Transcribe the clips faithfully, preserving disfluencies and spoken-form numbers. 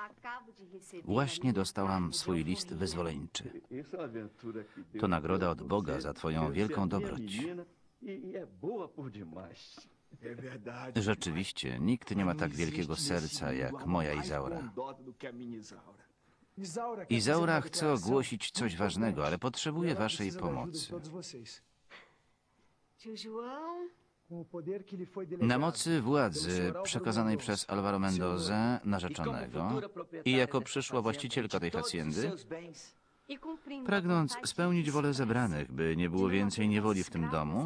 Właśnie dostałam swój list wyzwoleńczy. To nagroda od Boga za twoją wielką dobroć. Rzeczywiście, nikt nie ma tak wielkiego serca jak moja Izaura. Izaura chce ogłosić coś ważnego, ale potrzebuje waszej pomocy. Na mocy władzy przekazanej przez Alvaro Mendoza, narzeczonego, i jako przyszła właścicielka tej haciendy, pragnąc spełnić wolę zebranych, by nie było więcej niewoli w tym domu,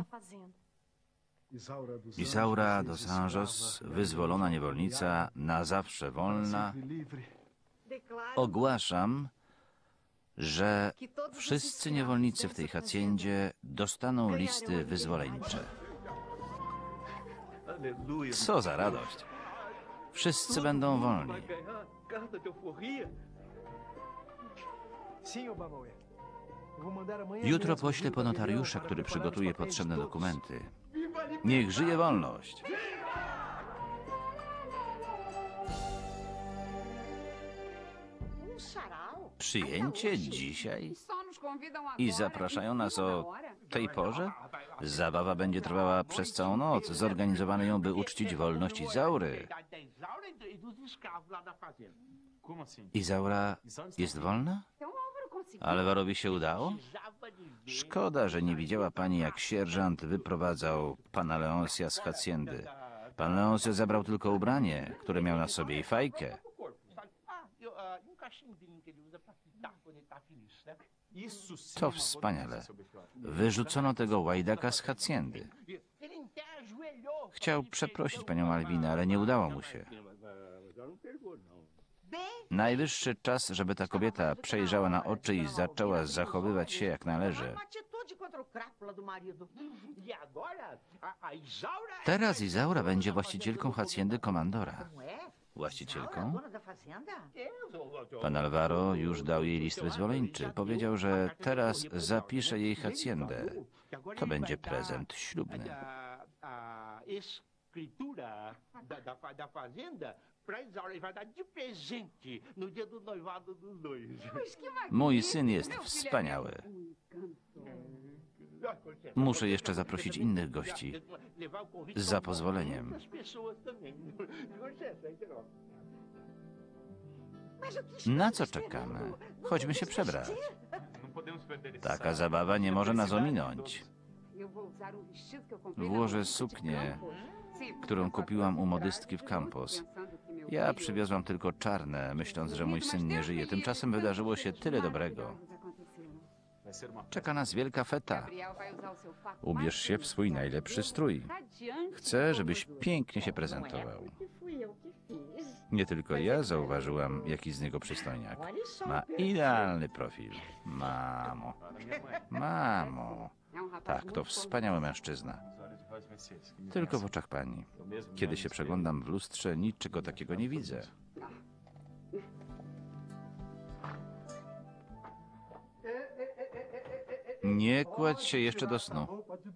Izaura dos Anjos, wyzwolona niewolnica, na zawsze wolna, ogłaszam, że wszyscy niewolnicy w tej haciendzie dostaną listy wyzwoleńcze. Co za radość! Wszyscy będą wolni. Jutro poślę po notariusza, który przygotuje potrzebne dokumenty. Niech żyje wolność! Przyjęcie dzisiaj? I zapraszają nas o tej porze? Zabawa będzie trwała przez całą noc. Zorganizowano ją, by uczcić wolność Izaury. Izaura jest wolna? Alvarowi się udało? Szkoda, że nie widziała pani, jak sierżant wyprowadzał pana Leonsia z haciendy. Pan Leoncio zabrał tylko ubranie, które miał na sobie, i fajkę. To wspaniale. Wyrzucono tego łajdaka z haciendy. Chciał przeprosić panią Malwinę, ale nie udało mu się. Najwyższy czas, żeby ta kobieta przejrzała na oczy i zaczęła zachowywać się jak należy. Teraz Izaura będzie właścicielką haciendy komandora. Właścicielką? Pan Alvaro już dał jej list wyzwoleńczy. Powiedział, że teraz zapisze jej haciendę. To będzie prezent ślubny. Mój syn jest wspaniały. Muszę jeszcze zaprosić innych gości. Za pozwoleniem. Na co czekamy? Chodźmy się przebrać. Taka zabawa nie może nas ominąć. Włożę suknię, którą kupiłam u modystki w Campos. Ja przywiozłam tylko czarne, myśląc, że mój syn nie żyje. Tymczasem wydarzyło się tyle dobrego. Czeka nas wielka feta. Ubierz się w swój najlepszy strój. Chcę, żebyś pięknie się prezentował. Nie tylko ja zauważyłam, jaki z niego przystojniak. Ma idealny profil. Mamo. Mamo. Tak, to wspaniały mężczyzna. Tylko w oczach pani. Kiedy się przeglądam w lustrze, niczego takiego nie widzę. Nie kładź się jeszcze do snu.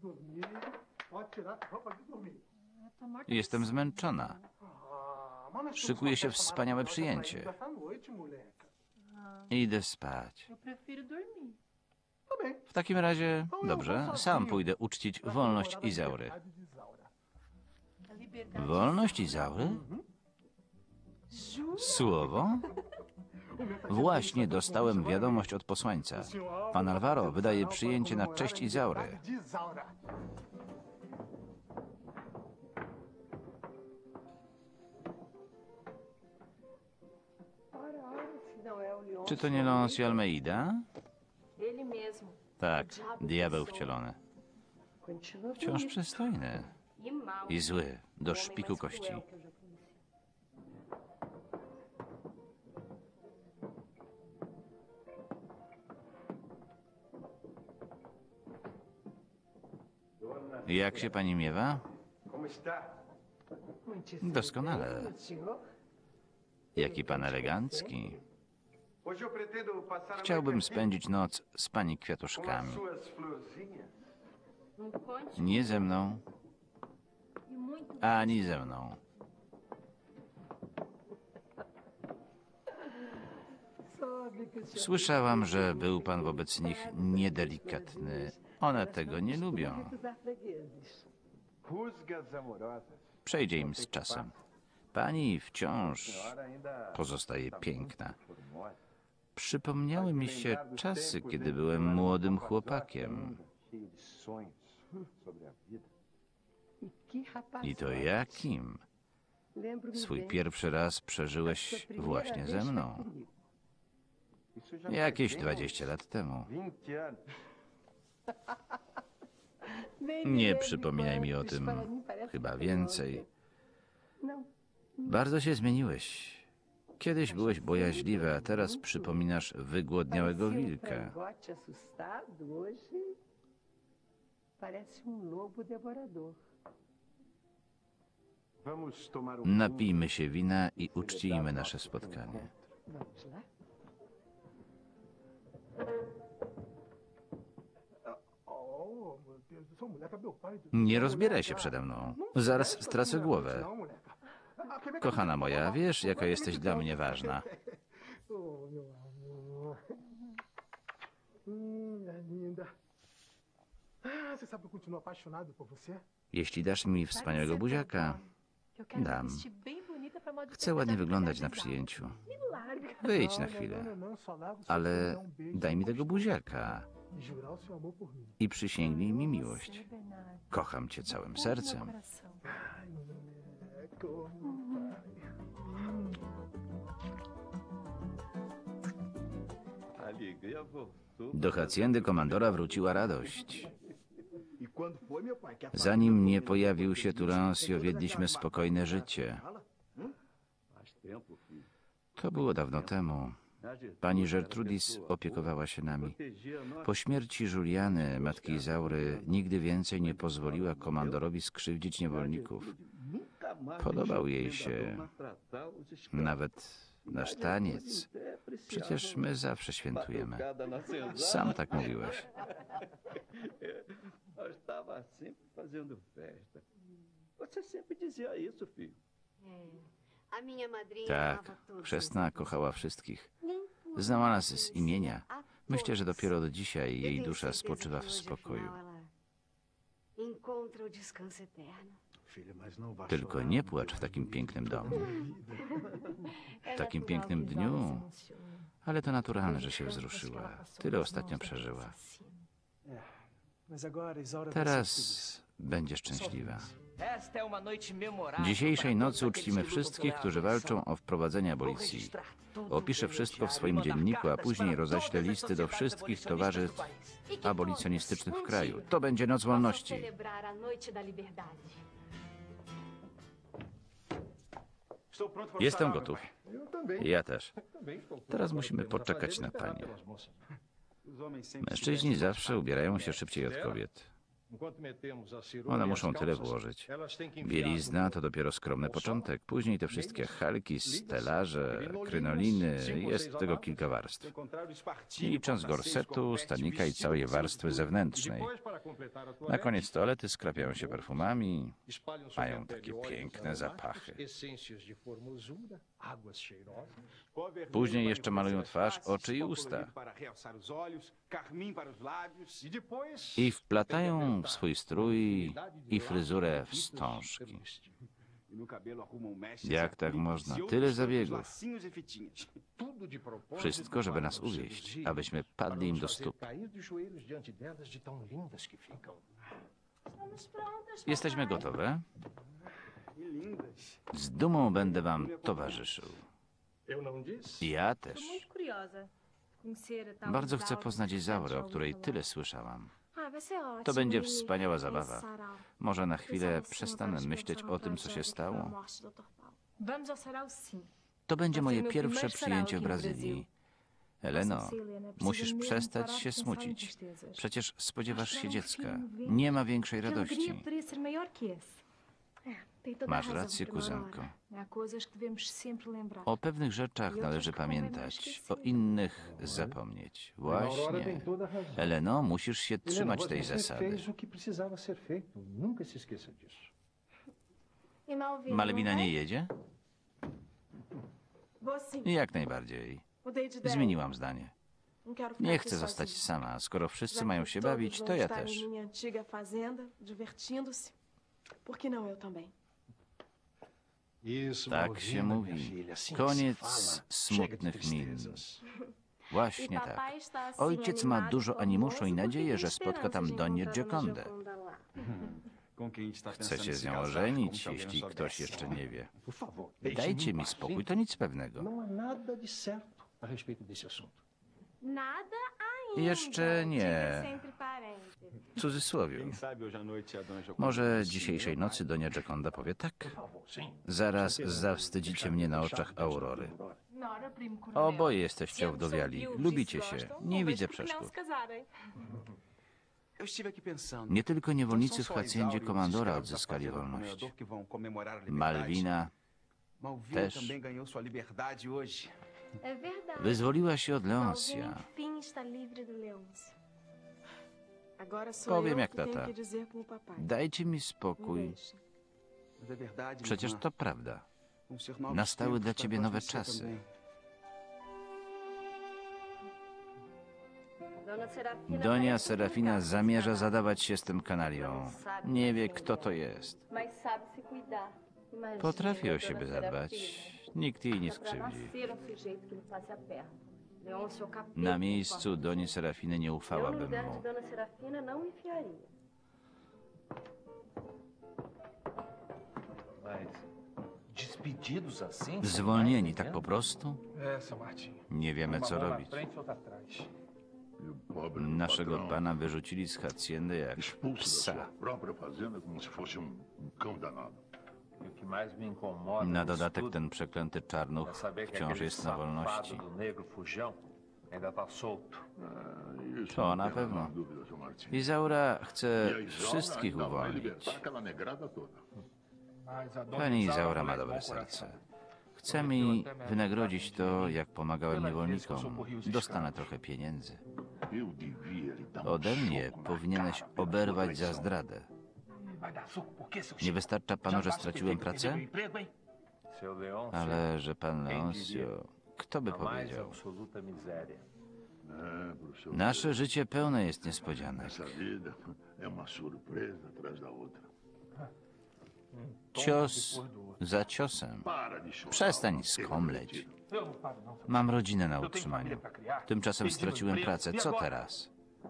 Jestem zmęczona. Szykuje się wspaniałe przyjęcie. Idę spać. W takim razie, dobrze, sam pójdę uczcić wolność Izaury. Wolność Izaury? Słowo? Właśnie dostałem wiadomość od posłańca. Pan Alvaro wydaje przyjęcie na cześć Izaury. Czy to nie Leoncio Almeida? Tak, diabeł wcielony. Wciąż przystojny. I zły, do szpiku kości. Jak się pani miewa? Doskonale. Jaki pan elegancki. Chciałbym spędzić noc z pani kwiatuszkami. Nie ze mną, ani ze mną. Słyszałam, że był pan wobec nich niedelikatny. One tego nie lubią. Przejdzie im z czasem. Pani wciąż pozostaje piękna. Przypomniały mi się czasy, kiedy byłem młodym chłopakiem. I to jakim? Swój pierwszy raz przeżyłeś właśnie ze mną. Jakieś dwadzieścia lat temu. Nie przypominaj mi o tym. Chyba więcej. Bardzo się zmieniłeś. Kiedyś byłeś bojaźliwy, a teraz przypominasz wygłodniałego wilka. Napijmy się wina i uczcijmy nasze spotkanie. Nie rozbieraj się przede mną. Zaraz stracę głowę. Kochana moja, wiesz, jaka jesteś dla mnie ważna. Jeśli dasz mi wspaniałego buziaka, dam. Chcę ładnie wyglądać na przyjęciu. Wyjdź na chwilę. Ale daj mi tego buziaka. I przysięgnij mi miłość. Kocham cię całym sercem. Do hacjendy komandora wróciła radość. Zanim nie pojawił się Turancio, wiedliśmy spokojne życie. To było dawno temu. Pani Gertrudis opiekowała się nami. Po śmierci Juliany, matki Izaury, nigdy więcej nie pozwoliła komandorowi skrzywdzić niewolników. Podobał jej się nawet nasz taniec. Przecież my zawsze świętujemy. Sam tak mówiłeś. Tak, chrzestna kochała wszystkich. Znała nas z imienia. Myślę, że dopiero do dzisiaj jej dusza spoczywa w spokoju. Tylko nie płacz w takim pięknym domu. W takim pięknym dniu. Ale to naturalne, że się wzruszyła. Tyle ostatnio przeżyła. Teraz będzie szczęśliwa. Dzisiejszej nocy uczcimy wszystkich, którzy walczą o wprowadzenie abolicji. Opiszę wszystko w swoim dzienniku, a później roześlę listy do wszystkich towarzystw abolicjonistycznych w kraju. To będzie Noc Wolności. Jestem gotów. Ja też. Teraz musimy poczekać na panie. Mężczyźni zawsze ubierają się szybciej od kobiet. One muszą tyle włożyć. Bielizna to dopiero skromny początek. Później te wszystkie halki, stelaże, krynoliny. Jest tego kilka warstw. Nie licząc gorsetu, stanika i całej warstwy zewnętrznej. Na koniec toalety skrapiają się perfumami. Mają takie piękne zapachy. Później jeszcze malują twarz, oczy i usta. I wplatają w swój strój i fryzurę wstążki. Jak tak można? Tyle zabiegów. Wszystko, żeby nas uwieść, abyśmy padli im do stóp. Jesteśmy gotowe? Z dumą będę wam towarzyszył. Ja też. Bardzo chcę poznać Izaurę, o której tyle słyszałam. To będzie wspaniała zabawa. Może na chwilę przestanę myśleć o tym, co się stało. To będzie moje pierwsze przyjęcie w Brazylii. Heleno, musisz przestać się smucić. Przecież spodziewasz się dziecka. Nie ma większej radości. Masz rację, kuzynko. O pewnych rzeczach należy pamiętać, o innych zapomnieć. Właśnie. Heleno, musisz się trzymać tej zasady. Malwina nie jedzie? Jak najbardziej. Zmieniłam zdanie. Nie chcę zostać sama. Skoro wszyscy mają się bawić, to ja też. Tak się mówi. Koniec smutnych min. Właśnie tak. Ojciec ma dużo animuszu i nadzieję, że spotka tam Donię Giocondę. Chce się z nią ożenić, jeśli ktoś jeszcze nie wie. Dajcie mi spokój, to nic pewnego. Jeszcze nie. W cudzysłowie. Może dzisiejszej nocy Donia Gioconda powie tak? Zaraz zawstydzicie mnie na oczach Aurory. Oboje jesteście owdowiali. Lubicie się. Nie widzę przeszkód. Nie tylko niewolnicy w hacjendzie komandora odzyskali wolność. Malwina też wyzwoliła się od Leonsia. Powiem jak tata. Dajcie mi spokój. Przecież to prawda. Nastały dla ciebie nowe czasy. Donia Serafina zamierza zadawać się z tym kanalią. Nie wie, kto to jest. Potrafi o siebie zadbać. Nikt jej nie skrzywdzi. Na miejscu Doni Serafiny nie ufałabym mu. Zwolnieni tak po prostu? Nie wiemy, co robić. Naszego pana wyrzucili z hacjendy jak psa. Na dodatek ten przeklęty czarnuch wciąż jest na wolności. To na pewno. Izaura chce wszystkich uwolnić. Pani Izaura ma dobre serce. Chce mi wynagrodzić to, jak pomagałem niewolnikom. Dostanę trochę pieniędzy. Ode mnie powinieneś oberwać za zdradę. Nie wystarcza panu, że straciłem pracę? Ale że pan Leoncio... Kto by powiedział? Nasze życie pełne jest niespodzianek. Cios za ciosem. Przestań skomleć. Mam rodzinę na utrzymaniu. Tymczasem straciłem pracę. Co teraz?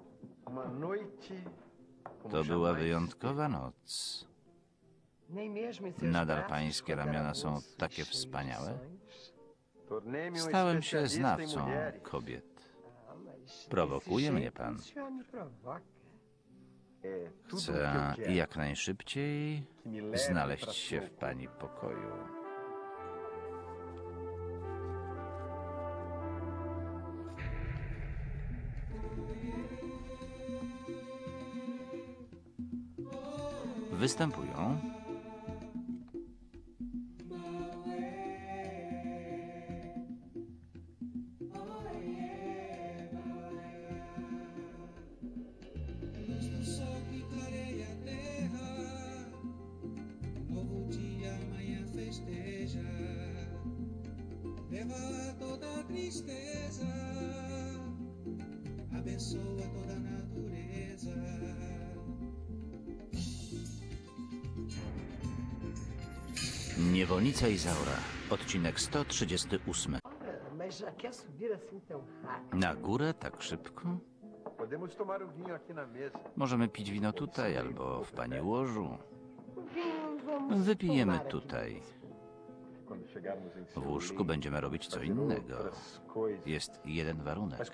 To była wyjątkowa noc. Nadal pańskie ramiona są takie wspaniałe? Stałem się znawcą kobiet. Prowokuje mnie pan. Chcę jak najszybciej znaleźć się w pani pokoju. Występują Niewolnica Izaura, odcinek sto trzydziesty ósmy. Na górę tak szybko? Możemy pić wino tutaj albo w pani łożu. Wypijemy tutaj. W łóżku będziemy robić co innego. Jest jeden warunek.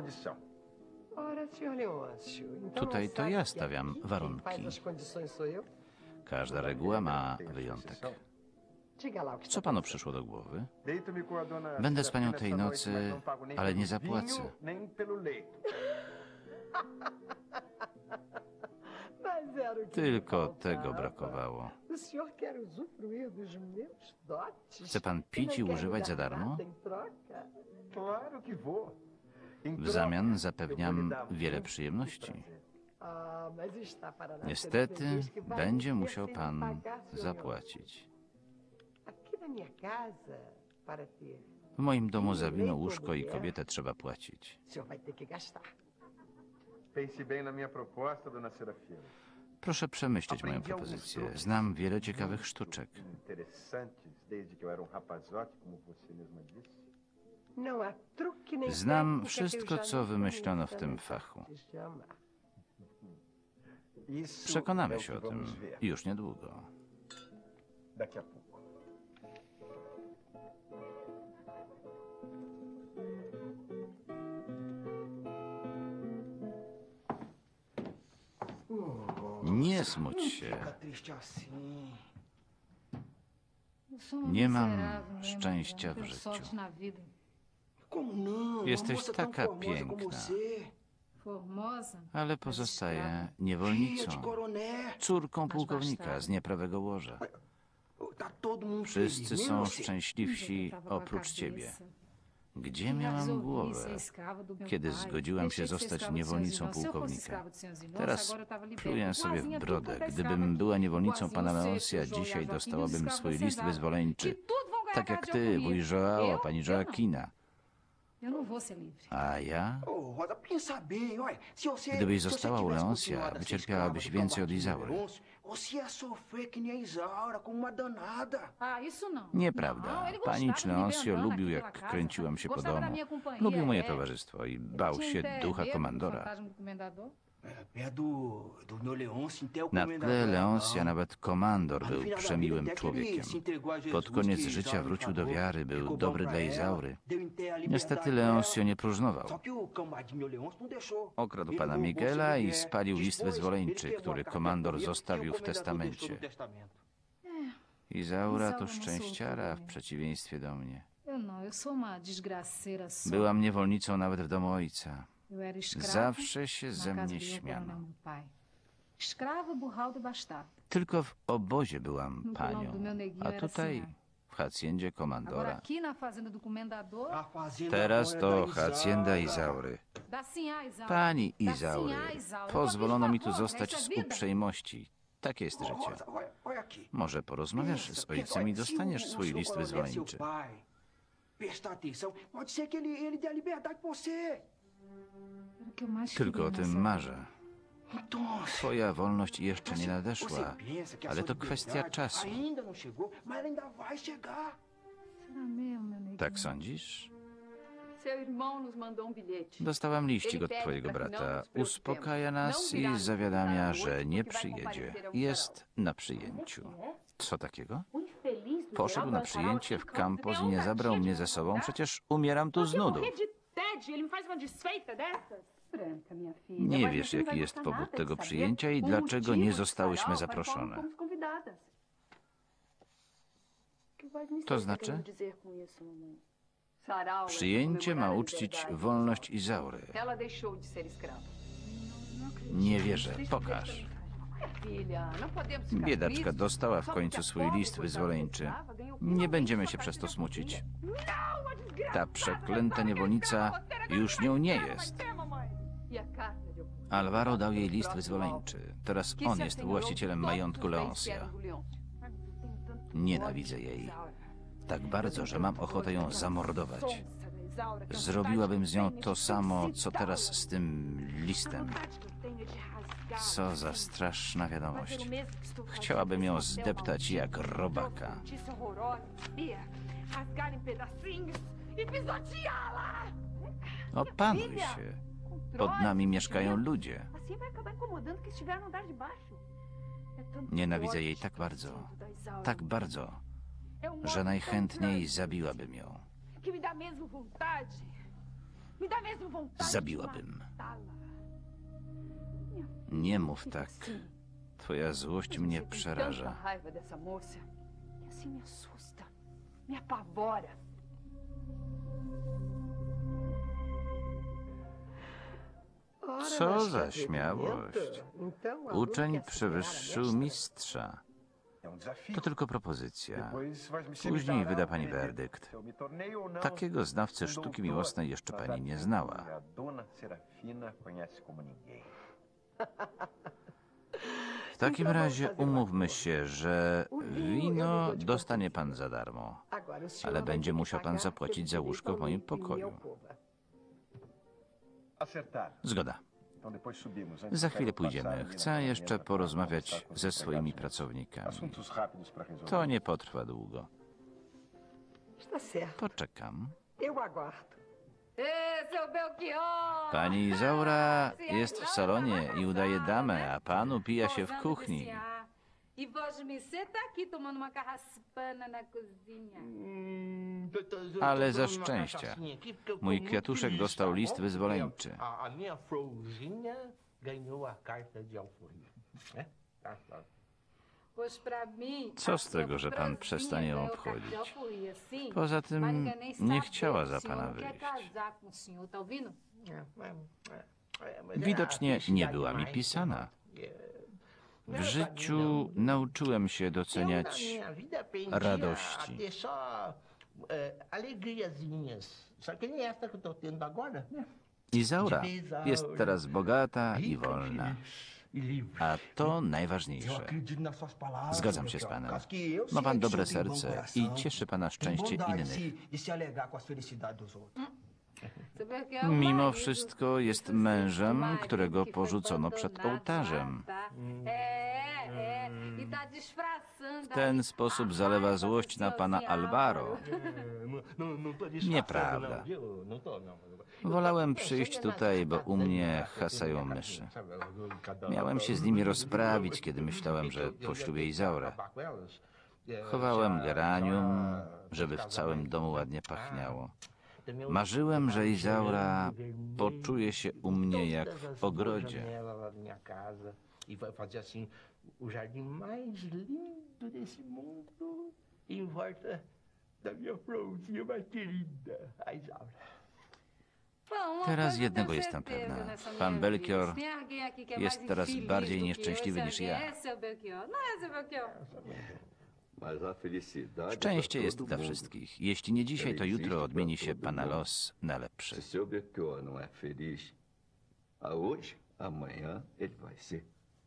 Tutaj to ja stawiam warunki. Każda reguła ma wyjątek. Co panu przyszło do głowy? Będę z panią tej nocy, ale nie zapłacę. Tylko tego brakowało. Chce pan pić i używać za darmo? W zamian zapewniam wiele przyjemności. Niestety, będzie musiał pan zapłacić. W moim domu za wino, łóżko i kobietę trzeba płacić. Pense bem na minha proposta, dona Serafina. Proszę przemyśleć moją propozycję. Znam wiele ciekawych sztuczek. Interessantes, desde que eu era um rapazote, como você mesma disse. Znam wszystko, co wymyślono w tym fachu. Isso Przekonamy é o się que o tym vamos ver już niedługo. daqui a pouco. Nie smuć się. Fica triste assim. Nie mam szczęścia w życiu. Como não? Uma Jesteś moça tão taka formosa como piękna. você. Ale pozostaję Filha niewolnicą, de coroné. córką pułkownika z nieprawego łoża. Tá todo mundo Wszyscy feliz, są mesmo você. szczęśliwsi oprócz ciebie. Gdzie miałam głowę, kiedy zgodziłam się zostać niewolnicą pułkownika? Teraz pluję sobie w brodę. Gdybym była niewolnicą pana Leonsia, dzisiaj dostałabym swój list wyzwoleńczy. Tak jak ty, wuj Joao, pani Joaquina. A ja? Ô, Rosa, pensa bem, olha. Se você, Gdybyś se você została u tivesse Leonsia, continuado a ser wycierpiałabyś escrava do więcej od Cavaquinho Izaury. Leôncio, você ia sofrer que nem a Isaura, como uma danada. Nieprawda. Panicz Leoncio lubił, jak kręciłam się po domu. Lubił moje towarzystwo i bał się ducha komandora. É, perto do, do meu Leôncio, até o Na comendador tle era Leonsia bom. nawet komandor A no był final da vida, przemiłym até que ele człowiekiem. se entregou a Jesus, Pod koniec que życia Isaura wrócił do pagou, wiary, był ficou bom dobry pra dla ela, Izaury. deu em ter a liberdade Niestety dela. Leoncio nie próżnował. Só que o comadinho Leôncio não deixou. Okradł Ele pana roubou Miguela seu i mulher, spalił list depois wyzwoleńczy, ele pegou który a carta komandor comigo, zostawił que o w comendador testamencie. deixou no testamento. Izaura to szczęściara w przeciwieństwie do mnie. Eu não, eu sou uma desgraceira só. Byłam niewolnicą nawet w domu ojca. Eu era escrava Zawsze się na ze casa mnie do meu śmiano. coronel, meu pai. Escrava, burraldo e bastardo. Tylko w obozie byłam No panią, do meu neguinho a era tutaj assim, w haciendzie Agora komandora. aqui na fazenda do comendador, A fazenda Teraz agora to da hacienda Isaura. Izaury. dá sim a Isaura. Pani Dá sim Izaury, a Isaura. pozwolono mi tu Por favor, zostać essa z vida. uprzejmości. Takie jest życie. Rosa, olha, olha aqui. Może porozmawiasz z ojcem i dostaniesz swój list wyzwoleńczy. Presta atenção, pode ser que ele, ele dê a liberdade pra você. Era o que eu mais Tylko o queria tym nessa marzę. Então, Twoja wolność jeszcze nie você nadeszła, pensa que a ale sua to kwestia liberdade czasu. ainda não chegou, mas ela ainda vai chegar. vida. Será mesmo, meu neguinho? Tak sądzisz? Seu irmão nos mandou um bilhete. Dostałam liścik od twojego brata. Uspokaja nas i zawiadamia, że nie przyjedzie. Jest na przyjęciu. Co takiego? Poszedł na przyjęcie w Campos i nie zabrał mnie ze sobą. Przecież umieram tu z nudu. Branca, minha filha. Nie Agora wiesz, você não vai jaki jest gostar powód nada de tego saber przyjęcia i o dlaczego motivo nie de zostałyśmy Carol, a qual zaproszone. fomos convidadas. Que vai me To ser znaczy? querendo dizer com isso, mamãe? Sarau, Przyjęcie ma comemorar a uczcić liberdade. wolność Izaury. Ela deixou de ser escrava. Nie wierzę. Pokaż. Filha, não podemos ficar Biedaczka tristes dostała w só końcu porque a swój pobre list coitada wyzwoleńczy. escrava ganhou Nie finalmente będziemy sua się przez to carteira smucić. família. Não, a desgraçada Ta przeklęta sabe que niewolnica escrava, você już era nią nie escrava, jest. mas é, mamãe. E a carta de ocultação? Alvaro dał jej list wyzwoleńczy. Teraz Que on se jest assemelhou właścicielem todos os majątku bens que Leonsia. eram do Leôncio. Mas tenho tanto Nienawidzę ódio, jej. Isaura. Tak bardzo, że mam ochotę ją zamordować. Sonsa da Isaura, que a Zrobiłabym z nią vontade que eu to tenho de samo, co felicidá-la. teraz z tym A listem. vontade que eu tenho de rasgar Co za assim, straszna fazer wiadomość. o mesmo que estou fazendo Chciałabym ją nesse hotel zdeptać maldito, jak robaka. uma feitiça horrorosa, sabia? Rasgar em pedacinhos e pisoteá-la! Opanuj się. Pod nami mieszkają ludzie. Assim vai acabar incomodando quem estiver no andar de baixo. É tanto Nienawidzę ódio jej que tak eu bardzo, sinto da Isaura. tak bardzo, É um ódio że tão najchętniej grande zabiłabym ją. que me dá mesmo vontade. Me dá mesmo vontade Zabiłabym. de matá-la. Nie mów Fica tak. assim. Twoja złość Mas mnie você tem tanta przeraża. raiva dessa moça que assim me assusta, me apavora. Co za śmiałość. Uczeń przewyższył mistrza. É um desafio. To tylko propozycja. Depois vai me Później citar wyda a pani verdict. werdykt. Se eu me tornei ou não Takiego znawcy um sztuki doutor miłosnej jeszcze para pani nie aquilo znała. que a dona Serafina conhece como ninguém. W takim razie umówmy się, że wino dostanie pan za darmo, ale będzie musiał pan zapłacić za łóżko w moim pokoju. Acertar. Zgoda. Então depois subimos. Antes Za de chwilę pegar o pójdziemy. passarinho Chcę na jeszcze mesa para porozmawiać conversar com ze os swoimi empregados. pracownikami. Assuntos rápidos para resolver. To nie potrwa długo. Está certo. Poczekam. Eu aguardo. Ê, seu Belchior! Pani Izaura jest w salonie i udaje damę, a pan upija się w Posando kuchni. desse ar. E voz de Missê tá aqui tomando uma carraspana na cozinha. Ale za szczęścia. Mój kwiatuszek dostał list wyzwoleńczy. A, a minha florzinha ganhou a carta de alforria. Né? Tá, tá. Pois pra mim, Co a z tego, sua że pan Franzinha przestanie ją ganhou obchodzić? cartel por ir assim, Poza tym mas ninguém nem nie sabe chciała que za o senhor pana não quer wyjść. casar com o senhor, tá ouvindo? É, é, é, mas é Widocznie a nie była mi felicidade pisana. mais, W życiu nauczyłem się Eu, na doceniać minha vida, aprendi radości. a ter só é, alegriazinhas. Só que nem essa que eu tô tendo agora, né? Izaura jest teraz bogata i Rica, wolna, feliz e livre. a to Eu najważniejsze. acredito nas suas palavras. Zgadzam się z Belchior. panem. Acho que eu Ma sei pan que o dobre senhor tem bom serce coração, i cieszy pana tem szczęście bondade de innych. se, de se alegar com as felicidades dos outros. Seu Belchior é o Mimo marido wszystko jest do mężem, marido którego que foi porzucono przed abandonado ołtarzem. lá, tá? É, é. E tá disfarçando. W ten aí sposób a zalewa raiva złość do na pana senhorzinho Alvaro. É, não, não, não tô disfarçando, Nieprawda. não, viu? Não tô, não. Wolałem przyjść tutaj, bo u mnie hasają myszy. Miałem się z nimi rozprawić, kiedy myślałem, że poślubię Izaurę. Chowałem geranium, żeby w całym domu ładnie pachniało. Marzyłem, że Izaura poczuje się u mnie jak w ogrodzie. E vai fazer assim o jardim mais lindo desse mundo em volta da minha florzinha mais querida, a Isaura. Bom, uma Teraz coisa eu jednego tenho jestem certeza pewna. nessa Pan minha Belchior vida. Se tem alguém aqui que é jest mais teraz infeliz bardziej do que nieszczęśliwy eu, niż esse ja. alguém é seu Belchior. Não é, seu Belchior? Mas a felicidade Szczęście é pra jest todo dla mundo. wszystkich. Jeśli nie dzisiaj, to jutro odmieni się pana los na lepszy. Se seu Belchior não é feliz, a hoje, amanhã ele vai ser.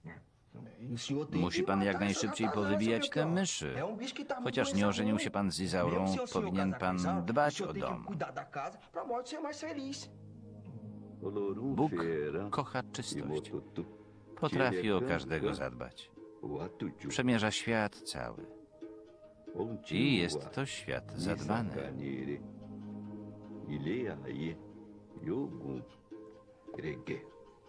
E o senhor tem Musi que pan jak matar essa najszybciej ratazana, powybijać seu te Belchior. myszy. É um bicho que tá muito Chociaż nie coisa ożenił ruim. się pan z Izaurą, Mesmo se o senhor powinien casar com pan Isaura, dbać o o senhor tem que dom. cuidar da casa pra modo ser mais feliz. Olorum Bóg feirão kocha e czystość. motutu. Potrafi o każdego zadbać. O atuju. Przemierza świat cały. I jest to świat zadbany. Misanganire. Ile aí. Yogum. Reggae.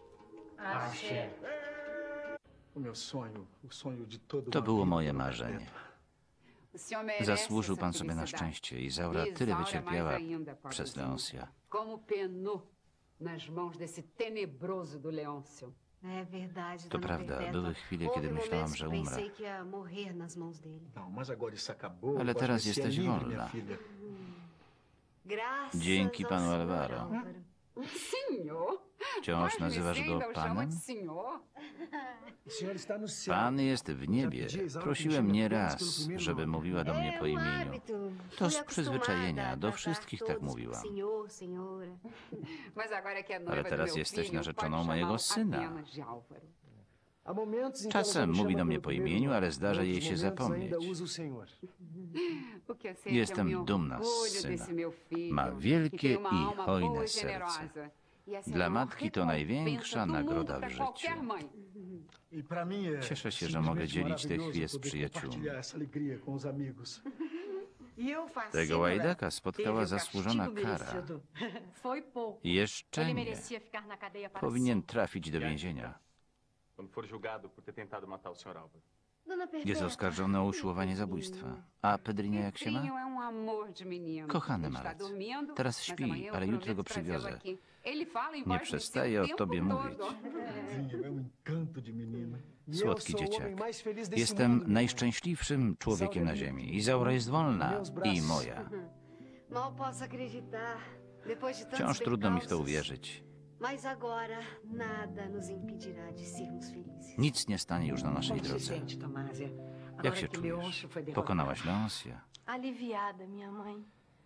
O meu sonho, o sonho de todo To uma było vida, moje Roberto. marzenie. O senhor merece Zasłużył essa pan sobie na felicidade. szczęście. Izaura tyle Isaura wycierpiała mais ainda, pobre przez senhor. Leoncia. Como penou nas mãos desse tenebroso do Leôncio. É verdade, To dona prawda, Perpétua. były chwile, Houve kiedy myślałam, momentos że que umrę. pensei que ia morrer nas mãos dele. Não, mas agora isso acabou. Ale pode teraz ser jesteś livre, wolna. minha filha. Graças Dzięki ao panu senhor Alvaro. Álvaro. Senhor? Wciąż Mas nazywasz Messê go ainda o chama panem? de senhor? O senhor está no céu. Pan jest w niebie. Prosiłem nie raz, żeby mówiła do mnie po É um imieniu. hábito. To Fui z przyzwyczajenia, acostumada a do tratar wszystkich tak todos por mówiłam. Senhor, senhora. Mas agora que é noiva Ale do teraz meu jesteś filho, narzeczoną pode mojego chamá-lo syna. apenas de Álvaro. Há momentos em que Czasem ela só me mówi chama do mnie pelo po primeiro imieniu, nome. ale zdarza Em jej outros się momentos zapomnieć. ainda usa o senhor. O que eu sei é que Jestem eu me dumna z orgulho syna. desse meu filho, Ma que tem wielkie uma i alma hojne boa e serce. generosa. E essa é a Dla maior matki to największa recompensa do mundo nagroda w pra życiu. qualquer mãe. E para mim é Cieszę się, że mogę simplesmente dzielić te maravilhoso chwile z poder przyjaciółmi. compartilhar essa alegria com os amigos. E eu faço Tego łajdaka spotkała zasłużona kara. Foi pouco. Jeszcze Ele nie. merecia ficar na cadeia para Powinien sempre. trafić do więzienia. Quando for julgado por ter tentado matar o senhor Álvaro. Dona Jest Perpétua. oskarżony o usiłowanie zabójstwa. A Pedrinia jak się ma? Pedrinho é um amor de menino. Kochany Ele está malec. dormindo, Teraz mas śpi, amanhã eu ale jutro go prometo trazê-lo przywiozę. aqui. Ele fala em Nie voz de przestaje o o tempo tobie todo. mówić. Pedrinho é um encanto de menina. E eu Słodki sou o homem dzieciak. mais feliz desse Jestem mundo, minha mãe. najszczęśliwszym człowiekiem na ziemi. Izaura jest wolna i moja. Mal posso acreditar. Depois de tantos Wciąż trudno mi w to percalços. uwierzyć. Mas agora nada nos impedirá de sermos felizes. Nic nie stanie już na naszej Como se drodze. sente, Tomásia? Jak Agora się que czujesz? Leôncio foi derrotado. Pokonałaś Leoncia. Aliviada, minha mãe.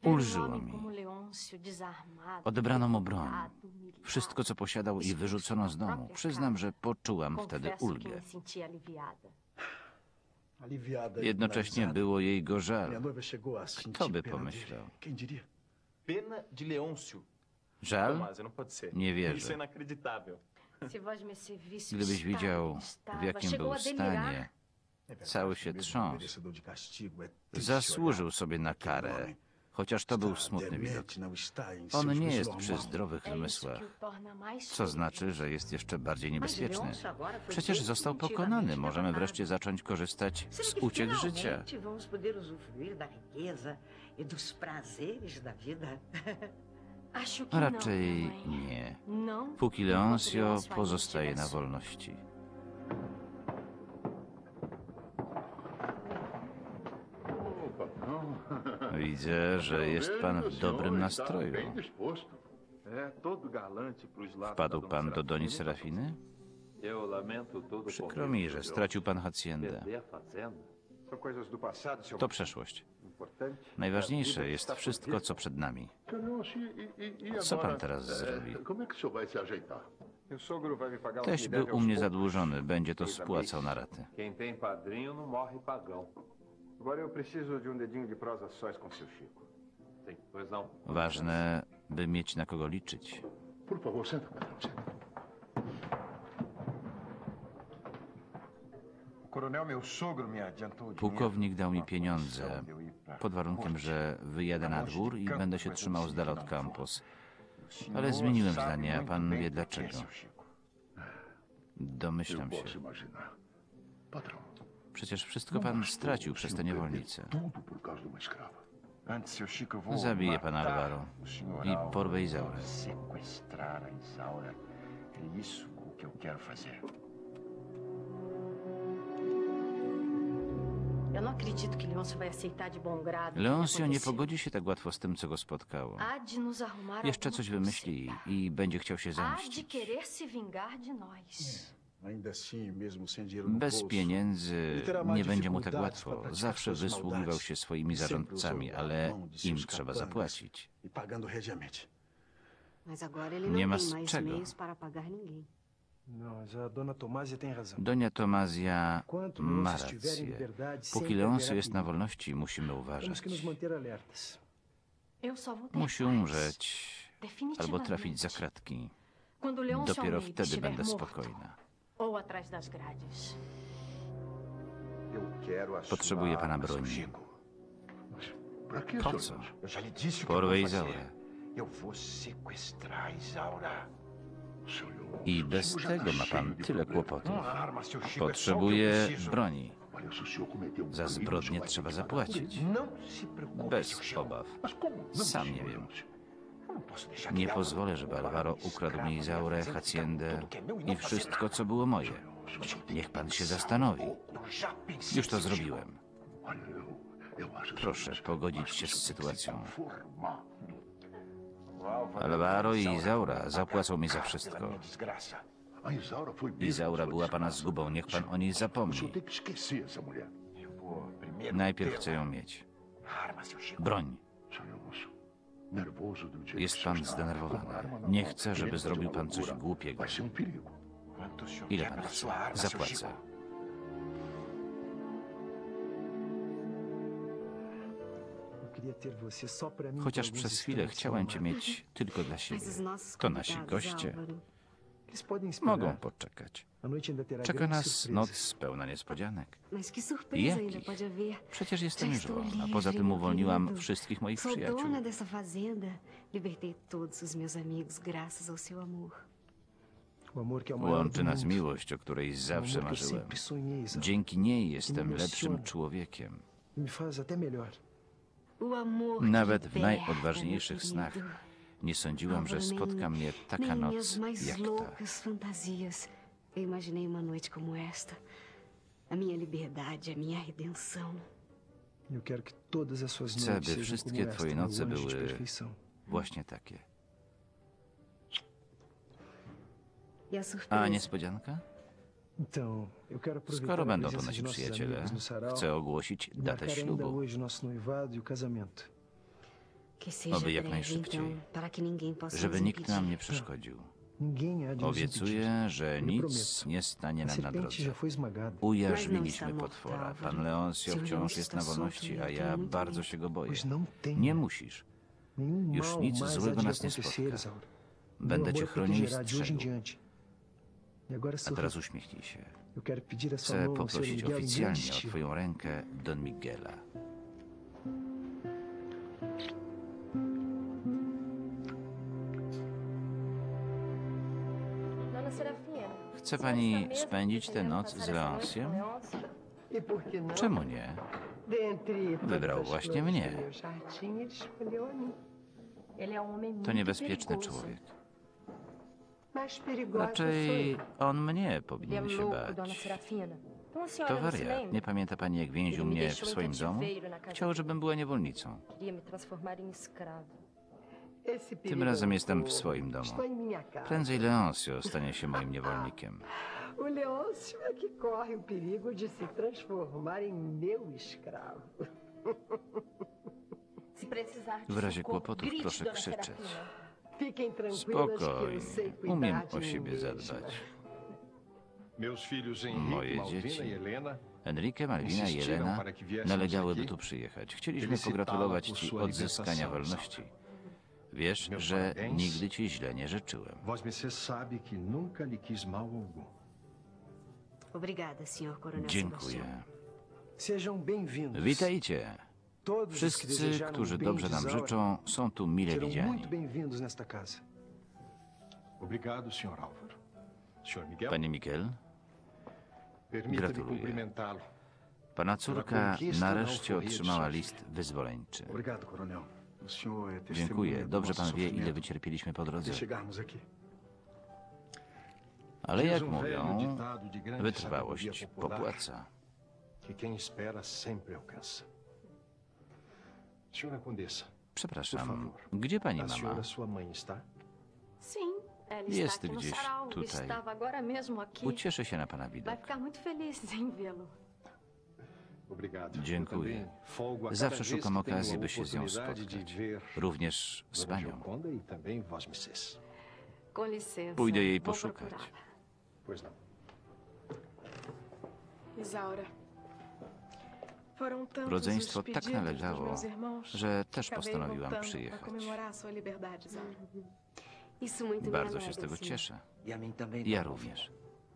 Ulżyło mi. Odebrano mu broń, wszystko co posiadał i wyrzucono z domu. Przyznam, że poczułam wtedy ulgę. Jednocześnie było jej go żal. Kto by pomyślał? Pena de Leôncio. Żal? Tomás, não pode ser. Nie Isso é wierzę. inacreditável. Gdybyś widział, w jakim był stanie, cały się trząsł. Zasłużył sobie na karę, chociaż to był smutny widok. On nie jest przy zdrowych zmysłach, co znaczy, że jest jeszcze bardziej niebezpieczny. Przecież został pokonany. Możemy wreszcie zacząć korzystać z uciech życia. Vamos poder usufruir da riqueza e dos prazeres da vida. Raczej nie. Póki Leoncio pozostaje na wolności. Widzę, że jest pan w dobrym nastroju. Wpadł pan do Doni Serafiny? Przykro mi, że stracił pan haciendę. To przeszłość. Najważniejsze jest wszystko, co przed nami. Co pan teraz zrobi? Teść był u mnie zadłużony, będzie to spłacał na raty. Ważne, by mieć na kogo liczyć. Pułkownik dał mi pieniądze, pod warunkiem, że wyjadę na dwór i będę się trzymał z dala od Campos. Ale zmieniłem zdanie, a pan wie dlaczego. Domyślam się. Przecież wszystko pan stracił przez tę niewolnicę. Zabiję pana Alvaro i porwę Isaurę. Leoncio nie pogodzi się tak łatwo z tym, co go spotkało. Jeszcze coś wymyśli i będzie chciał się zemścić. Bez pieniędzy nie będzie mu tak łatwo. Zawsze wysługiwał się swoimi zarządcami, ale im trzeba zapłacić. Nie ma z czego. Donia Tomazja ma rację. Póki Leoncio jest na wolności, musimy uważać. Musi umrzeć albo trafić za kratki. Dopiero wtedy będę spokojna. Potrzebuję pana broni. Po co? Porwę Isaurę. I bez tego ma pan tyle kłopotów. Potrzebuje broni. Za zbrodnię trzeba zapłacić. Bez obaw. Sam nie wiem. Nie pozwolę, żeby Alvaro ukradł mi Isaurę, haciendę i wszystko, co było moje. Niech pan się zastanowi. Już to zrobiłem. Proszę pogodzić się z sytuacją. Alvaro i Isaura zapłacą mi za wszystko. Isaura była pana zgubą, niech pan o niej zapomni. Najpierw chcę ją mieć. Broń. Jest pan zdenerwowany. Nie chcę, żeby zrobił pan coś głupiego. Ile pan chce? Zapłacę. Chociaż przez chwilę chciałem cię mieć tylko dla siebie. To nasi goście. Mogą poczekać. Czeka nas noc pełna niespodzianek. Jakich? Przecież jestem żoną, a poza tym uwolniłam wszystkich moich przyjaciół. Łączy nas miłość, o której zawsze marzyłem. Dzięki niej jestem lepszym człowiekiem. Nawet w najodważniejszych snach nie sądziłam, że spotka mnie taka noc jak ta. Chcę, by wszystkie twoje noce były właśnie takie. A niespodzianka? Skoro będą to nasi przyjaciele, chcę ogłosić datę ślubu. Oby jak najszybciej, żeby nikt nam nie przeszkodził. Obiecuję, że nic nie stanie nam na drodze. Ujarzmiliśmy potwora. Pan Leoncio wciąż jest na wolności, a ja bardzo się go boję. Nie musisz. Już nic złego nas nie spotka. Będę cię chronił i strzegł. A teraz uśmiechnij się. Chcę poprosić oficjalnie o twoją rękę Don Miguela. Chce pani spędzić tę noc z Leonciem? Czemu nie? Wybrał właśnie mnie. To niebezpieczny człowiek. Raczej on mnie powinien się bać. To wariat. Nie pamięta pani, jak więził mnie w swoim domu? Chciał, żebym była niewolnicą. Tym razem jestem w swoim domu. Prędzej Leoncio stanie się moim niewolnikiem. O Leôncio é que corre o perigo de se transformar em meu escravo. W razie kłopotów proszę krzyczeć. Fiquem tranquilas que eu Spokojnie, sei umiem cuidar de o mim siebie mesma. zadbać. Meus filhos Henrique, Moje Malvina dzieci, e Helena, Enrique, Malvina i Elena, nalegały, by tu przyjechać. Chcieliśmy pogratulować ci odzyskania wolności. Wiesz, że nigdy ci źle nie życzyłem. Voz-Mercê sabe que nunca lhe quis mal algum. Obrigada, senhor Coronel Dziękuję. Sejam bem-vindos. Witajcie. Wszyscy, którzy dobrze nam życzą, są tu mile Serão widziani. muito bem-vindos nesta casa. Obrigado, senhor Álvaro. senhor Miguel, Panie Miguel, permita-me gratuluję. cumprimentá-lo. Pana córka nareszcie otrzymała list wyzwoleńczy. Obrigado, coronel. O senhor é testemunha Dziękuję. do Dobrze nosso pan wie, ile sofrimento wycierpieliśmy po drodze. até chegarmos aqui. Ale jak Diz um velho mówią, ditado de grande wytrwałość sabedoria popular, popłaca. que quem espera sempre alcança. Senhora Condessa, Przepraszam, gdzie pani a mama? senhora, sua mãe, está? Sim, ela está Jest aqui no gdzieś sarau. tutaj. Estava agora mesmo aqui. Ucieszę się na pana Vai widok. ficar muito feliz em vê-lo. Obrigado. Dziękuję. Eu também folgo a cada Zawsze vez szukam que tenho okazji, a by się z nią oportunidade de spotkać. ver Również z Dona panią. Gioconda e também Voz-Mercês. Com licença. Pójdę jej vou poszukać. procurá-la. Pois não. Isaura. Foram tantos Rodzeństwo os tak pedidos dos nalegało, meus irmãos że też que acabei postanowiłam voltando przyjechać. para comemorar a sua liberdade, Isaura. Isso muito me Bardzo się alegra, z tego senhor. cieszę. E a mim também. Ja dona również.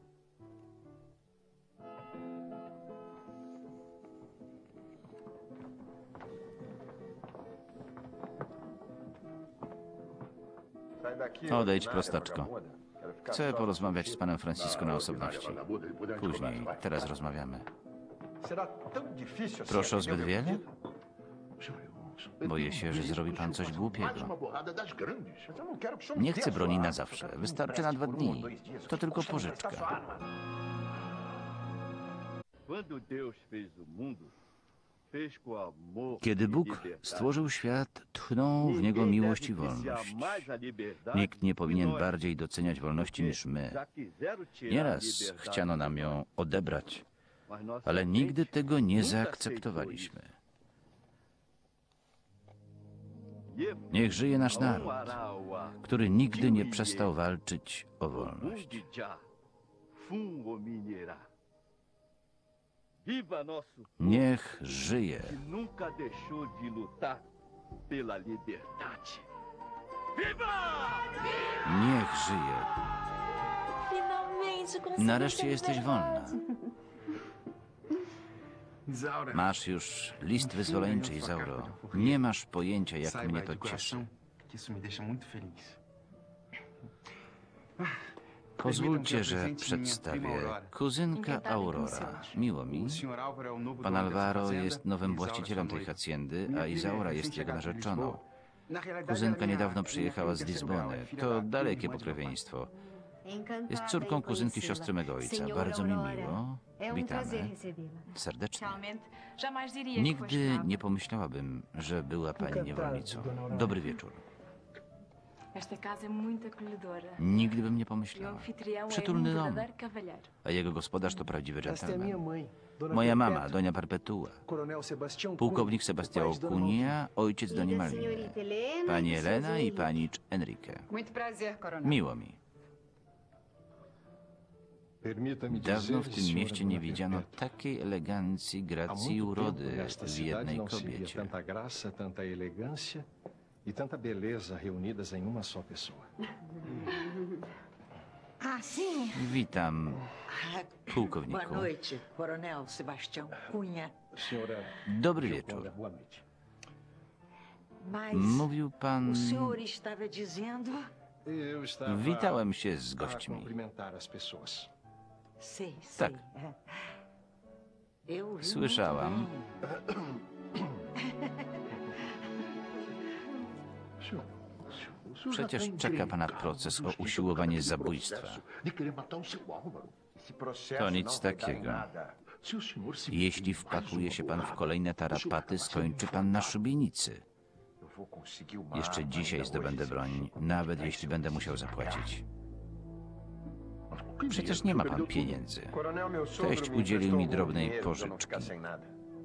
Odejdź, prostaczko. Chcę porozmawiać z panem Francisco na osobności. Później, teraz rozmawiamy. Será tão difícil assim Proszę o atender zbyt meu wiele? pedido? Boję się, że zrobi pan coś głupiego. Mais uma borrada das grandes. Mas eu não quero que o senhor Nie me dê chcę a broni sua na arma. zawsze. Eu quero que Wystarczy me na empreste dwa por um ou dni. dois dias. To tylko Custa muito a sua pożyczka. arma. Quando Deus fez o mundo, fez com amor Kiedy e Bóg liberdade. stworzył świat, tchnął w niego Ninguém miłość i deve apreciar wolność. mais a liberdade Nikt nie que powinien nós, bardziej doceniać wolności niż my. já quiseram tirar a Nieraz liberdade chciano de nam nós, ją odebrać, mas nossa ale mente nigdy tego nie nunca zaakceptowaliśmy. aceitou isso. Niech żyje nasz Não naród, hará o ar. który nigdy nie przestał walczyć o wolność. Bundijá, Fum Ominirá. Viva nosso povo Niech żyje. que nunca deixou de lutar pela liberdade. Viva! Niech żyje. Finalmente consegui Nareszcie ser jesteś wolna. Isaura, Masz już list wyzwoleńczy, Izauro. Nie masz pojęcia, jak saiba mnie de to coração cieszy. que isso me deixa muito feliz. Pozwólcie, że przedstawię kuzynka Aurora. Miło mi. O senhor Álvaro é o novo Pan dono dessa Alvaro fazenda jest e nowym Isaura właścicielem sua tej noiva. haciendy, Minha a filha Izaura é jest jego recém-chegada de narzeczoną. Lisboa. Na realidade, Kuzynka ela é minha- niedawno minha przyjechała z filha terceira grau, Lizbony. é filha To da dalekie irmã de meu pai. pokrewieństwo. Encantada Jest córką em kuzynki conhecê-la. siostry mego ojca. Senhora Bardzo mi Aurora. miło. É um prazer Witamy recebê-la. serdecznie. Realmente, jamais diria que foi Nigdy escrava. nie pomyślałabym, że była pani niewolnicą. Dobry wieczór. Esta casa é muito acolhedora. Nigdy bym nie E o pomyślała. anfitrião é um Przytulny dom, verdadeiro cavalheiro. a jego gospodarz to prawdziwy Esta é minha dżentelmen. mãe, Dona Moja mama, Perpétua, Donia Perpetua. Coronel Sebastião Pułkownik Cunha, Sebastião o pai de Dona Cunha, ojciec Doni da Maliny. senhorita Helena Pani e seu Elena i Henrique. pani Enrique. Muito prazer, coronel. Miło mi. Permita-me Dawno w dizer, tym senhora mieście nie Dona widziano Perpétua, takiej elegancji, há gracji i muito tempo urody nesta w cidade jednej não se via kobiecie. tanta graça, tanta elegância e tanta beleza reunidas em uma só pessoa. Ah, sim. Witam, Boa pułkowniku. noite, Coronel Sebastião Cunha. Senhora Dobry Gioconda, wieczór. boa noite. Mas Mówił pan... o senhor estava dizendo... Eu estava Witałem się z a gośćmi. cumprimentar as pessoas. Sei, sei. Tak. é. Eu vi Słyszałam. muito Senhor, o senhor já Przecież tem czeka pana brincado proces o dos que usiłowanie aquele zabójstwa. processo de querer matar o seu Álvaro. Esse processo To não nic vai dar em takiego. nada. Se o senhor se Jeśli meter em mais wpakuje uma się pan w burrada, kolejne o senhor tarapaty, acaba skończy sendo pan na enforcado. szubienicy. Eu vou conseguir uma Jeszcze arma dzisiaj ainda zdobędę hoje, broń, seu nawet Chico. jeśli będę musiał zapłacić. Que Przecież dinheiro? nie ma O senhor pan perdeu tudo. pieniędzy. Coronel, meu sogro Teść me udzielił mi emprestou drobnej muito dinheiro pra eu não pożyczki. ficar sem nada.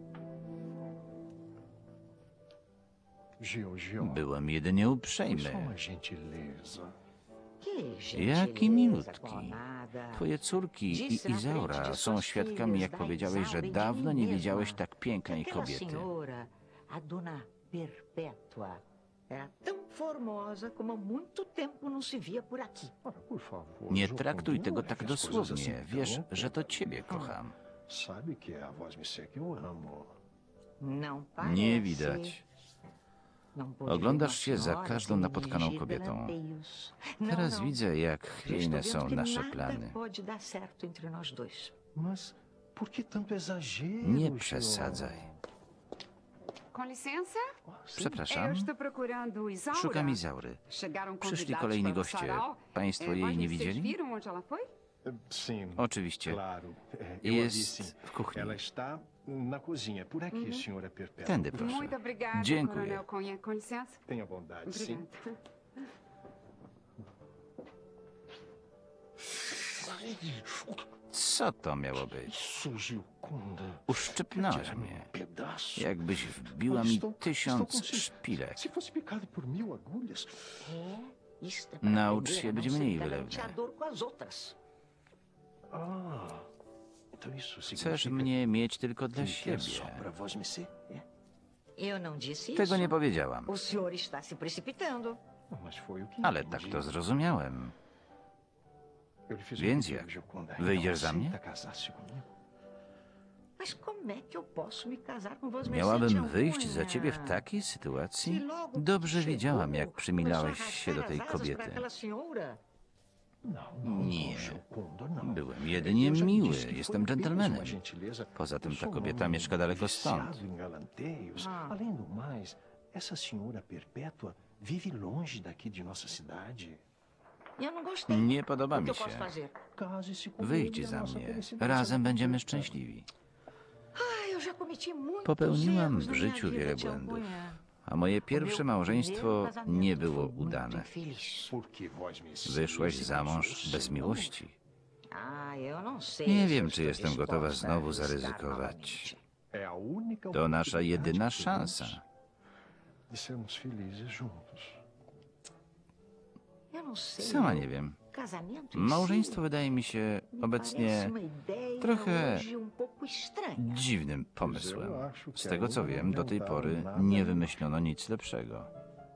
Gio, Gio, Byłem jedynie foi só uprzejmy. uma gentileza. Que Jaki gentileza, milutki. Conada. Twoje córki i Disse na frente Izaura de są suas świadkami, filhas jak da powiedziałeś, że Isaura e de dawno mim nie mesma. widziałeś tak pięknej Aquela kobiety. senhora, a dona Perpétua, era tão formosa como há muito tempo não se via por aqui. Ora, por favor, Nie Gio, traktuj não tego leve tak as coisas dosłownie. assim Wiesz, tão- że to ciebie kocham. Sabe que a voz me seca, eu amo. Não parece. Nie widać. Não pode ver Oglądasz uma się za senhora każdą sem napotkaną dirigir kobietą. delanteios. Não, Teraz não. widzę, jak Já estou chwiejne vendo są que nasze nada plany. pode dar certo entre nós dois. Mas por que tanto exagero, Nie Gio? przesadzaj. Com licença? Przepraszam. Eu estou procurando Isaura. Szukam Izaury. Chegaram Przyszli convidados kolejni para o goście. sarau. Państwo É, jej mas nie vocês widzieli? viram onde ela foi? Sim, Oczywiście. claro. É, eu a vi, Jest sim. w kuchni. Ela está na cozinha. Por aqui, senhora Perpétua. Tędy, proszę. Muito obrigada, Dziękuję. Coronel Cunha. Com licença. Tenha bondade, sim. Obrigada. Co to miało być? Isso, Gioconda. Uszczypnąłeś mnie. Pedaço. Jakbyś wbiła Ale mi estou- tysiąc estou com- szpilek. Se fosse picado por mil agulhas. Isto é para Naucz aprender się a być não ser mniej wylewny. galanteador com as outras. Ah, então isso Chcesz significa mnie mieć tylko dla que é só siebie. para voz me ser? Eu não disse Tego isso. nie powiedziałam. O senhor está se precipitando. Mas foi o que Ale tak to zrozumiałem. Eu lhe fiz um Więc pedido, jak? Gioconda. Wyjdziesz Então za mnie? aceita casar-se comigo? Mas como é que eu posso me casar com Vosmecê Miałabym wyjść za Cunha? ciebie w takiej sytuacji? Se logo Dobrze chegou, wiedziałam, jak começou a przymilałeś się do arrastar tej as asas kobiety. para aquela senhora. Nie. Gioconda, não. Byłem jedynie Eu já miły. disse que Jestem foi apenas dżentelmenem. uma gentileza. Poza tym Eu ta sou um kobieta homem mieszka daleko stąd. viciado em galanteios. Ah. Além do mais, essa senhora Perpétua vive longe daqui de nossa cidade. Eu não gostei. Nie podoba O que mi eu posso się. fazer? Case-se comigo Wyjdź e a za nossa mnie. felicidade Razem será będziemy completa. szczęśliwi. Ah, eu já cometi muitos Popełniłam erros w na minha życiu vida, wiele Tio błędów. Cunha. A moje O meu pierwsze primeiro małżeństwo casamento nie foi było muito udane. infeliz. Porque voz me ser, Wyszłaś se za mąż casou bez sem miłości. Ah, eu não sei Nie se wiem, eu czy estou jestem gotowa disposta znowu a arriscar zaryzykować. É a única To nasza oportunidade jedyna que szansa. temos de sermos felizes juntos. Eu não sei. Sama nie wiem. Casamento em si Małżeństwo wydaje mi się me obecnie parece uma ideia trochę hoje um pouco estranha. dziwnym pomysłem. Eu acho que Z tego co ainda wiem, não do tej inventaram pory nada nie melhor. wymyślono nic lepszego.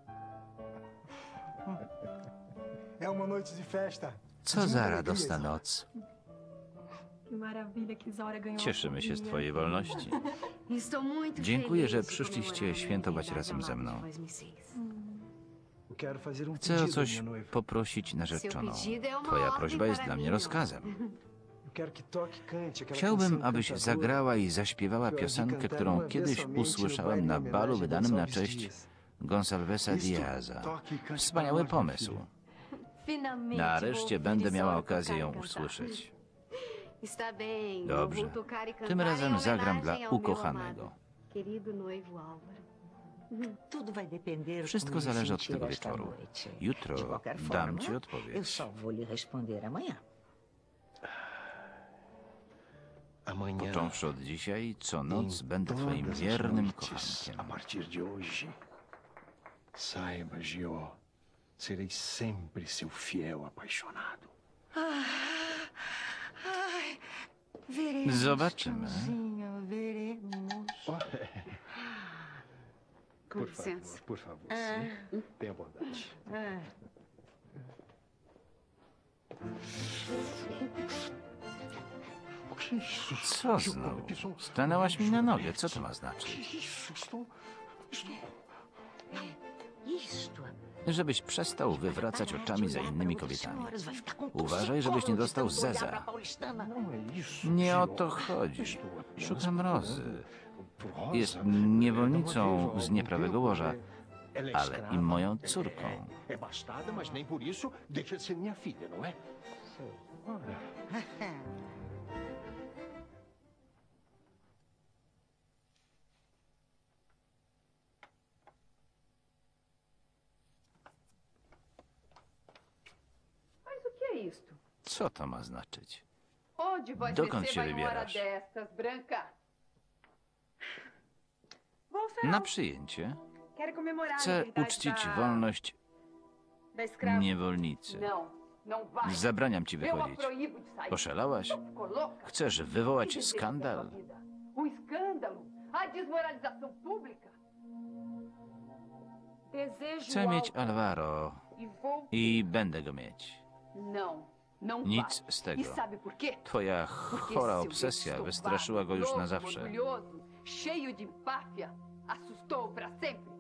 É uma noite de festa. Co za radosna noc. Que maravilha que Isaura ganhou. Cieszymy się z twojej wolności. Estou muito Dziękuję, że feliz de przyszliście comemorar a świętować aniversário razem ze mną. amado de Vosmecês. Eu quero fazer um Chcę o pedido, coś minha noiva. poprosić Seu narzeczoną. pedido é uma Twoja ordem prośba jest para dla mim, mnie ó. rozkazem. Eu quero que toque, cante aquela Chciałbym, canção abyś cantadora zagrała i zaśpiewała que eu ouvi piosenkę, cantar którą uma vez kiedyś somente no usłyszałem baile na em homenagem balu a wydanym na Gonçalves cześć Dias. Gonsalvesa Isto, Diaza. toque e cante Wspaniały para nós, minha pomysł. Finalmente Nareszcie vou będę ouvir miała Isaura okazję tocar ją e cantar. usłyszeć. Está bem, eu Dobrze. vou tocar e cantar Tym em razem zagram dla homenagem ao meu ukochanego. amado, querido noivo Álvaro. Tudo vai depender Wszystko como me zależy od sentir tego esta wieczoru. noite. De Jutro qualquer dam forma, ci eu odpowiedź. só vou lhe responder amanhã. Amanhã, Począwszy od dzisiaj, co em noc będę twoim todas as wiernym noites, a kochankiem. partir de hoje, saiba, Gio, serei sempre seu fiel apaixonado. Ai, veremos, Zobaczymy. Tchãozinho, veremos. Por licença. favor, por favor, Ah. sim. Tenha bondade. Ah. O que é isso? Co znowu? Stanęłaś mi na nogę. Co to ma Que znaczyć? isso? Estou... Estou... Isto. Żebyś przestał wywracać oczami za innymi kobietami. Uważaj, żebyś nie dostał zeza. Não é isso, Nie o Gio. to chodzi. Estou apenas Szukam Rozy. Rosa, Jest é niewolnicą uma z nieprawego łoża, Ela é ale escrava, i moją é- córką. É, é bastarda, mas nem por isso deixa de ser minha filha, não é? Ora, Mas o que é isto? Co to ma znaczyć? Onde vai Dokąd descer się vai numa hora wybierasz? destas, Branca? Vou ao farol. Na przyjęcie Quero comemorar a chcę liberdade uczcić da- wolność da escrava. niewolnicy. Não, não vai. Zabraniam ci Eu a wychodzić. proíbo de sair. Poszalałaś? Não ficou louca? Chcesz wywołać skandal? O escândalo, a desmoralização pública. Desejo Chcę mieć algo Alvaro e vou... i będę go mieć. Não, não Nic vai. z E tego. sabe por quê? Twoja Porque chora seu obsesja jeito wystraszyła go już na louco, zawsze. orgulhoso, cheio de empáfia, assustou-o para sempre.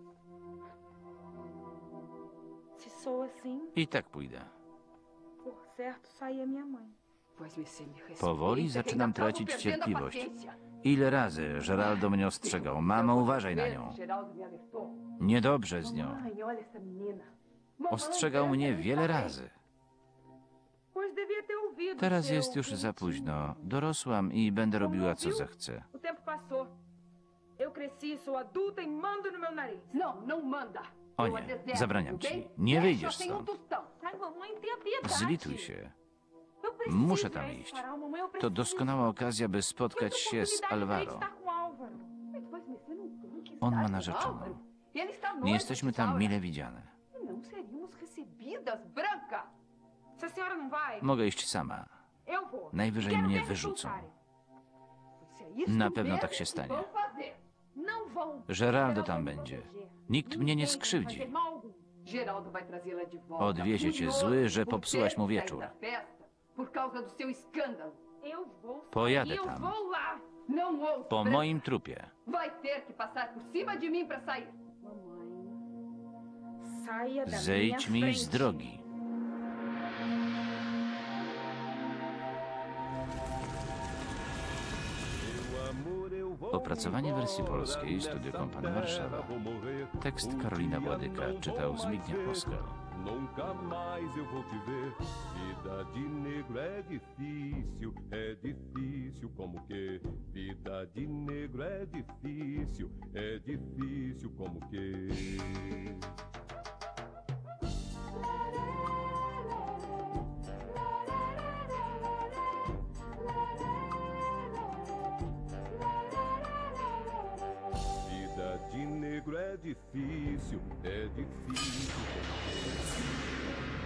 Se sou assim, I tak pójdę. por certo, saí a minha mãe. Pois você me respeita, Powoli que zaczynam ainda tava tracić perdendo a cierpliwość. paciência. Ile razy Geraldo mnie ostrzegał? Mamo, uważaj na nią. Geraldo me alertou. Niedobrze z nią. Mamãe, olha essa menina. Ostrzegał mnie wiele razy. Pois devia ter ouvido. Teraz seu jest już za późno. Dorosłam i będę robiła co zechcę. O tempo passou. Eu cresci, sou adulta e mando no meu nariz. Não, não manda. O Eu a nie, deserto, zabraniam tudo ci. bem? Nie Deixa wyjdziesz sem um stąd. tostão. Ai, mamãe, tenha piedade. Zlituj się. Eu preciso Muszę ir tam a esse iść. farol, mamãe, eu To preciso. doskonała okazja, by spotkać się z Oportunidade pra Alvaro. estar com Álvaro. Mas você não tem que On estar ma com narzeczoną. Álvaro. Ele está noivo Nie jesteśmy de tam Laura. mile widziane. E não seríamos recebidas, Branca. Se a senhora não vai, Mogę iść sama. eu vou. Najwyżej Quero mnie ver me wyrzucą. soltarem. Se é isso Na mesmo pewno tak się que stanie. vão fazer. Não vão. Geraldo tam będzie. Nikt mnie nie skrzywdzi. Fazer mal algum. Geraldo vai trazê-la de volta. Odwiezie cię furioso zły, że por popsułaś ter mu saído wieczór. da festa Por causa do seu escândalo. Eu vou. Pojadę eu tam. vou lá. Não ouço. Po Branca. moim trupie. Vai ter que passar por cima de mim para sair. Saia da Zejdź minha mi frente. z drogi. Opracowanie wersji polskiej Studio Kompany Warszawa. Tekst Karolina Władyka czytał Zbigniew Moskal. Nunca mais eu vou te ver. Vida de negro é difícil, é difícil como que. Vida de negro é difícil, é difícil como que. Vida de negro é difícil, é difícil como que.